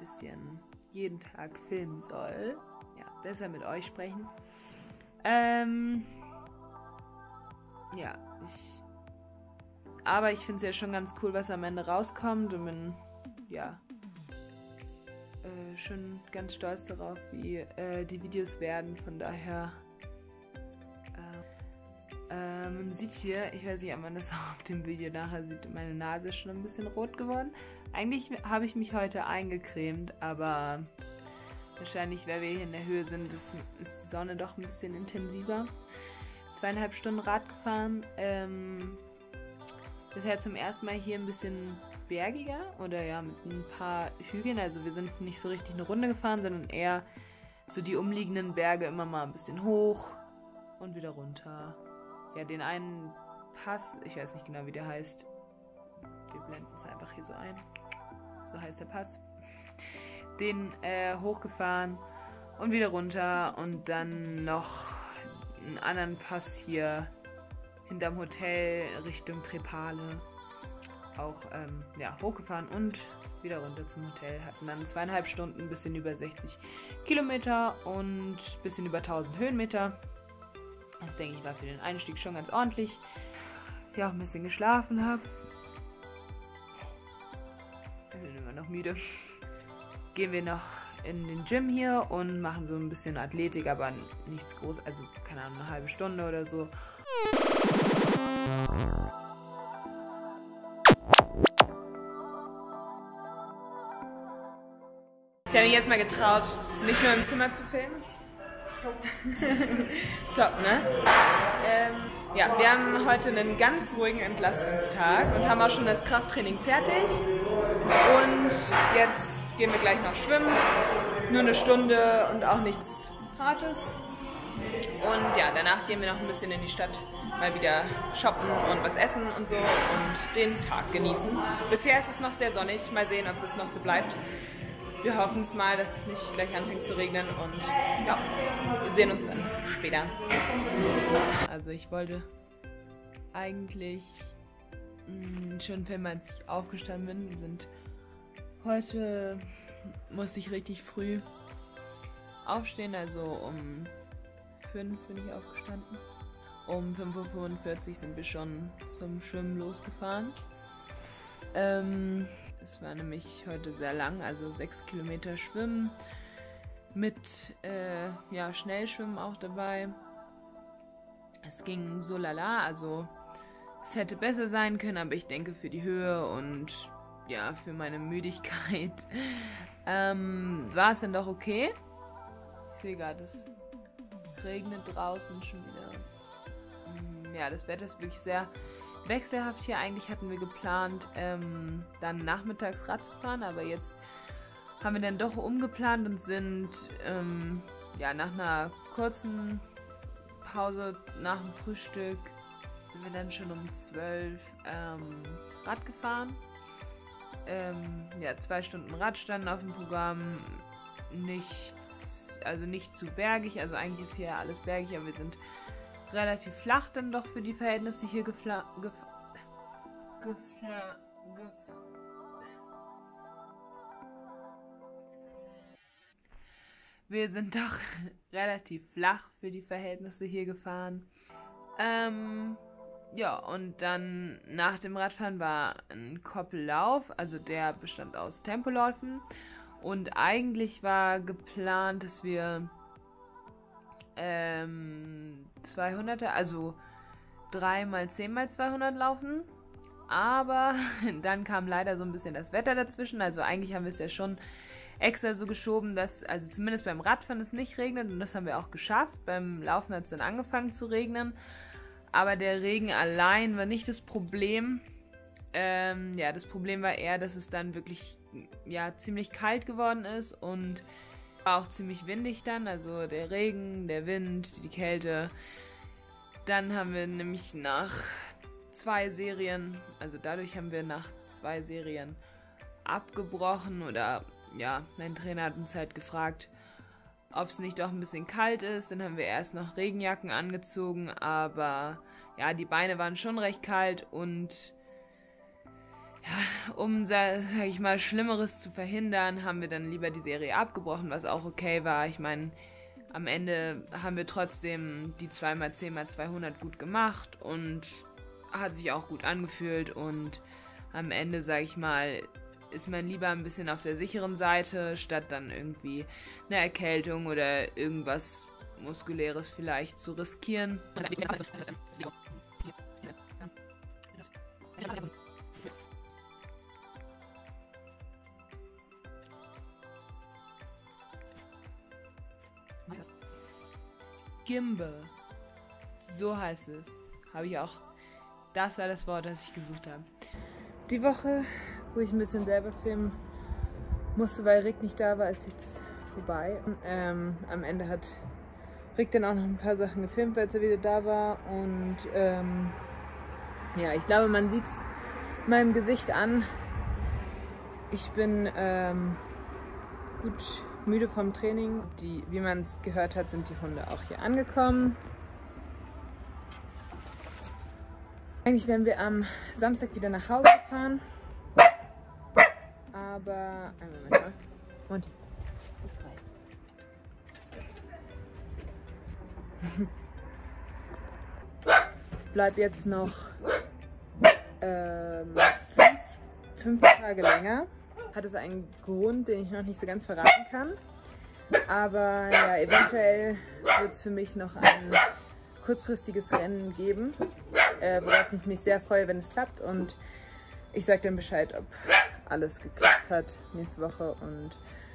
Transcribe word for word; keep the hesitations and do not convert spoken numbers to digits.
bisschen jeden Tag filmen soll. Ja, besser mit euch sprechen. Ähm, ja, ich... Aber ich finde es ja schon ganz cool, was am Ende rauskommt und bin, ja, äh, schon ganz stolz darauf, wie äh, die Videos werden. Von daher... Äh, man sieht hier, ich weiß nicht, ob man das auch auf dem Video nachher sieht, meine Nase ist schon ein bisschen rot geworden. Eigentlich habe ich mich heute eingecremt, aber wahrscheinlich, weil wir hier in der Höhe sind, ist, ist die Sonne doch ein bisschen intensiver. Zweieinhalb Stunden Rad gefahren. Ähm, bisher zum ersten Mal hier ein bisschen bergiger oder ja, mit ein paar Hügeln. Also wir sind nicht so richtig eine Runde gefahren, sondern eher so die umliegenden Berge immer mal ein bisschen hoch und wieder runter. Ja, den einen Pass, ich weiß nicht genau, wie der heißt. Wir blenden es einfach hier so ein. So heißt der Pass. Den äh, hochgefahren und wieder runter und dann noch einen anderen Pass hier hinterm Hotel Richtung Trepale. Auch ähm, ja, hochgefahren und wieder runter zum Hotel. Hatten dann zweieinhalb Stunden, ein bisschen über sechzig Kilometer und ein bisschen über tausend Höhenmeter. Das denke ich war für den Einstieg schon ganz ordentlich. Ja, auch ein bisschen geschlafen habe. Ich bin immer noch müde. Gehen wir noch in den Gym hier und machen so ein bisschen Athletik, aber nichts groß, also keine Ahnung, eine halbe Stunde oder so. Ich habe mich jetzt mal getraut, nicht nur im Zimmer zu filmen. Top, ne? Ähm, ja, wir haben heute einen ganz ruhigen Entlastungstag und haben auch schon das Krafttraining fertig. Und jetzt gehen wir gleich noch schwimmen. Nur eine Stunde und auch nichts Hartes. Und ja, danach gehen wir noch ein bisschen in die Stadt, mal wieder shoppen und was essen und so und den Tag genießen. Bisher ist es noch sehr sonnig. Mal sehen, ob das noch so bleibt. Wir hoffen es mal, dass es nicht gleich anfängt zu regnen und ja, wir sehen uns dann später. Also ich wollte eigentlich mh, schon filmen, als ich aufgestanden bin. Wir sind heute, musste ich richtig früh aufstehen, also um fünf bin ich aufgestanden. Um fünf Uhr fünfundvierzig sind wir schon zum Schwimmen losgefahren. Ähm... Es war nämlich heute sehr lang, also sechs Kilometer Schwimmen mit äh, ja, Schnellschwimmen auch dabei. Es ging so lala, also es hätte besser sein können, aber ich denke für die Höhe und ja, für meine Müdigkeit ähm, war es dann doch okay. Ich sehe gerade, es regnet draußen schon wieder. Ja, das Wetter ist wirklich sehr wechselhaft hier. Eigentlich hatten wir geplant, ähm, dann nachmittags Rad zu fahren, aber jetzt haben wir dann doch umgeplant und sind ähm, ja, nach einer kurzen Pause nach dem Frühstück sind wir dann schon um zwölf ähm, Rad gefahren. Ähm, ja, zwei Stunden Rad standen auf dem Programm, nichts, also nicht zu bergig, also eigentlich ist hier alles bergig, aber wir sind relativ flach dann doch für die Verhältnisse hier gefla... Gef gefla... Gef Wir sind doch relativ flach für die Verhältnisse hier gefahren. Ähm, ja, und dann nach dem Radfahren war ein Koppellauf, also der bestand aus Tempoläufen. Und eigentlich war geplant, dass wir ähm, zweihunderter, also drei mal zehn mal zweihundert laufen, aber dann kam leider so ein bisschen das Wetter dazwischen, also eigentlich haben wir es ja schon extra so geschoben, dass, also zumindest beim Radfahren es nicht regnet und das haben wir auch geschafft, beim Laufen hat es dann angefangen zu regnen, aber der Regen allein war nicht das Problem, ähm, ja, das Problem war eher, dass es dann wirklich, ja, ziemlich kalt geworden ist und auch ziemlich windig dann, also der Regen, der Wind, die Kälte. Dann haben wir nämlich nach zwei Serien, also dadurch haben wir nach zwei Serien abgebrochen oder ja, mein Trainer hat uns halt gefragt, ob es nicht doch ein bisschen kalt ist. Dann haben wir erst noch Regenjacken angezogen, aber ja, die Beine waren schon recht kalt und Ja, um, sag ich mal, Schlimmeres zu verhindern, haben wir dann lieber die Serie abgebrochen, was auch okay war. Ich meine, am Ende haben wir trotzdem die zwei mal zehn mal zweihundert gut gemacht und hat sich auch gut angefühlt. Und am Ende, sag ich mal, ist man lieber ein bisschen auf der sicheren Seite, statt dann irgendwie eine Erkältung oder irgendwas Muskuläres vielleicht zu riskieren. Gimbal. So heißt es. Habe ich auch. Das war das Wort, das ich gesucht habe. Die Woche, wo ich ein bisschen selber filmen musste, weil Rick nicht da war, ist jetzt vorbei. Ähm, am Ende hat Rick dann auch noch ein paar Sachen gefilmt, weil er wieder da war. Und ähm, ja, ich glaube, man sieht es meinem Gesicht an. Ich bin ähm, gut müde vom Training. Die, wie man es gehört hat, sind die Hunde auch hier angekommen. Eigentlich werden wir am Samstag wieder nach Hause fahren. Aber... Einen Moment mal. Monty, das reicht. Bleib jetzt noch ähm, fünf, fünf Tage länger. Hat es einen Grund, den ich noch nicht so ganz verraten kann. Aber ja, eventuell wird es für mich noch ein kurzfristiges Rennen geben, äh, worauf ich mich sehr freue, wenn es klappt. Und ich sage dann Bescheid, ob alles geklappt hat nächste Woche. Und